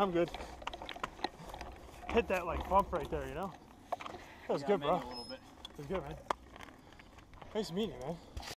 I'm good. Hit that like bump right there, you know? That was good, bro. It was good, man. Nice meeting you, man.